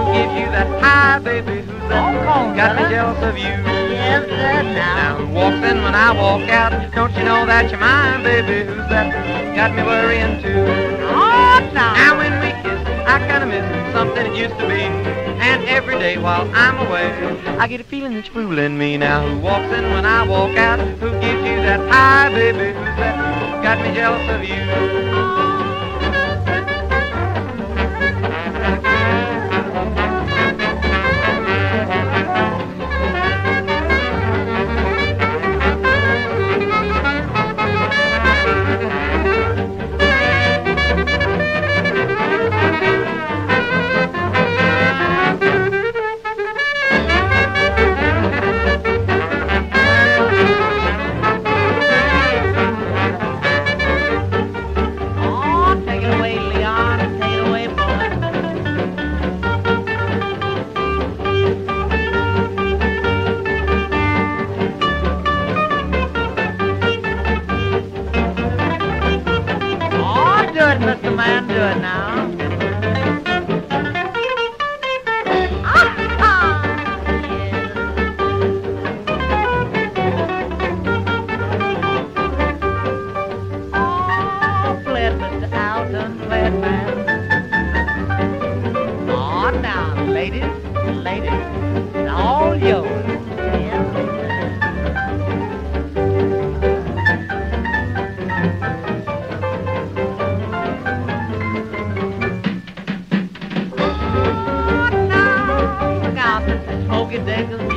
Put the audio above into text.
gives you that high, baby? Who's that? Got me jealous of you. Yes, sir, Now who walks in when I walk out? Don't you know that you're mine, baby? Who's that? Got me worrying too. Oh, no. Now when we kiss, I kinda miss something it used to be. And every day while I'm away, I get a feeling that you're fooling me. Now who walks in when I walk out? Who gives you that high, baby? Who's that? Got me jealous of you. Mr. Man, do it now. Oh, play it, Mr. Alton, play it, man. Oh, now, ladies, it's all yours. Smoky Dickens.